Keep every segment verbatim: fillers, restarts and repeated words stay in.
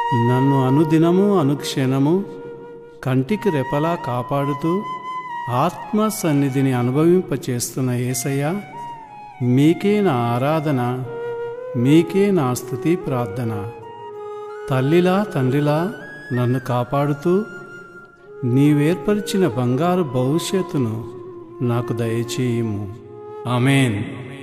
నన్ను అనుదినము అనుక్షణము కంటికి రెపలా కాపాడుతూ ఆత్మ సన్నిధిని అనుభవింపచేస్తున్న యేసయ్య, మీకే నా ఆరాధన, మీకే నా స్తుతి ప్రార్థన. తల్లిలా తండ్రిలా నన్ను కాపాడుతూ నీవేర్పరిచిన బంగారు భవిష్యత్తును నాకు దయచేయుము. ఆమేన్.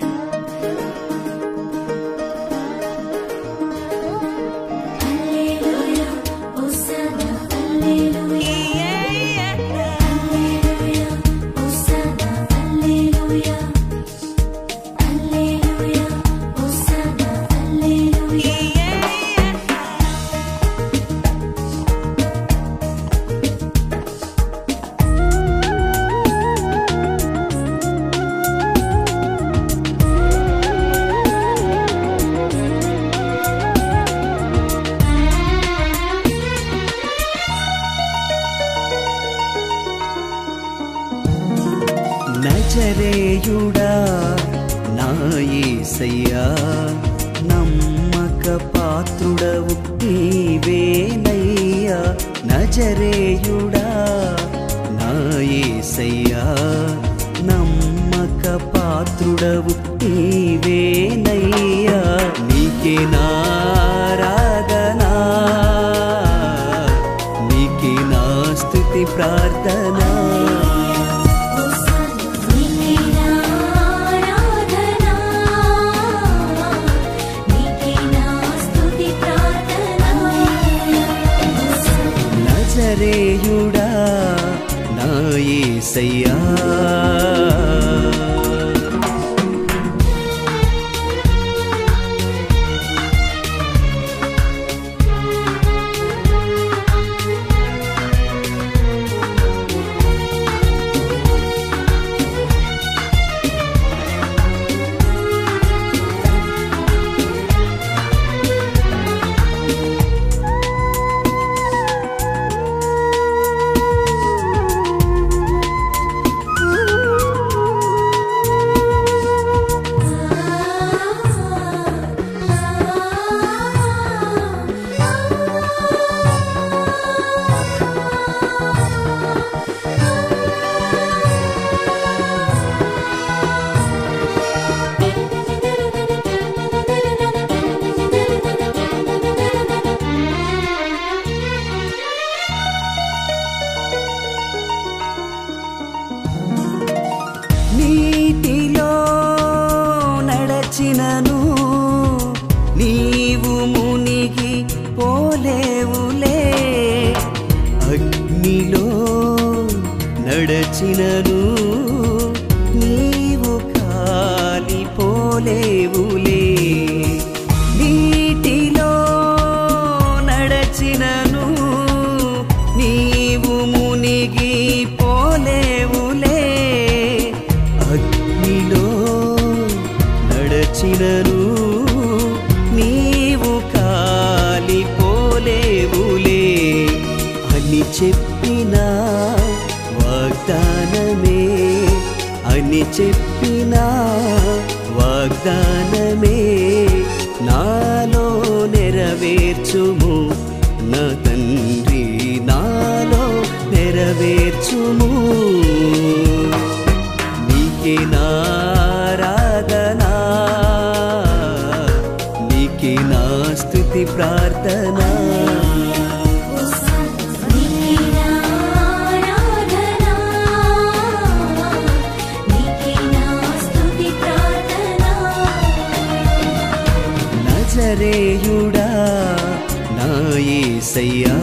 నజరేయుడా నా యేసయ్యా, నమ్మక పాత్రుడవు నీవేనయ్యా. నజరేయుడా నా యేసయ్యా, నమ్మక పాత్రుడవు నీవేనయ్యా. నీకే నా ఆరాధన, నీకే నా స్తుతి ప్రార్థన. నజరేయుడా నా యేసయ్యా, నీటిలో నడచినను నీవు మునిగి పోలేవులే. అగ్నిలో నడచినను నీవు కాలిపోలేవులే. నీటిలో నడచినను నీవు మునిగి పోలేవులే. అగ్నిలో నడచినను నీవు కాలిపోలేవులే అని చెప్పిన వాగ్దానమే, అని చెప్పిన వాగ్దానమే నాలో నెరవేర్చుము నా తండ్రి, నాలో నెరవేర్చుము. నీకే నా ఆరాధన, నీకే నా స్తుతి ప్రార్థన. నజరేయుడా నా యేసయ్యా,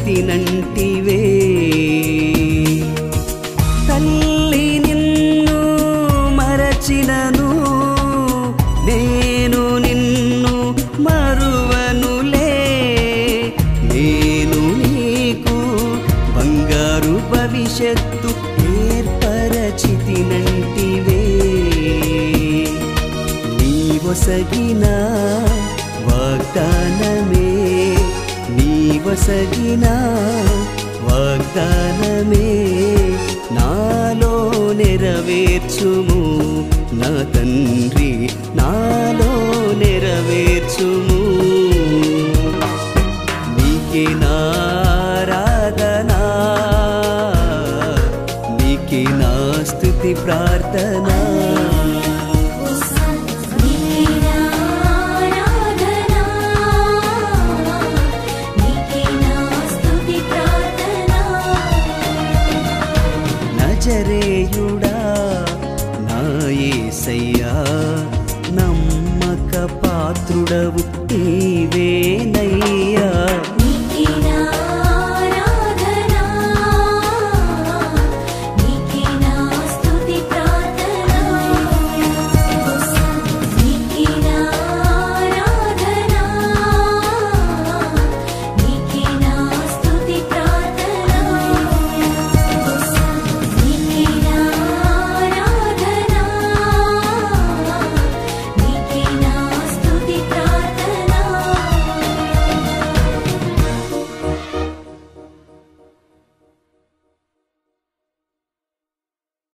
చితినంటివే తల్లి నిన్ను మరచినను నేను నిన్ను మరువనులే నేను నీకు బంగారు భవిష్యత్తు ఏర్పరచితినంటివే నీవొసగిన వాగ్దానమే నీవొసగిన వాగ్దానమే నాలో నెరవేర్చుము నా తండ్రి నాలో నెరవేర్చుము నీకే నారాధనా నీకే నా స్తుతి ప్రార్థనా నజరేయుడా నా యేసయ్యా నమ్మక పాత్రుడవు నీవేనయ్యా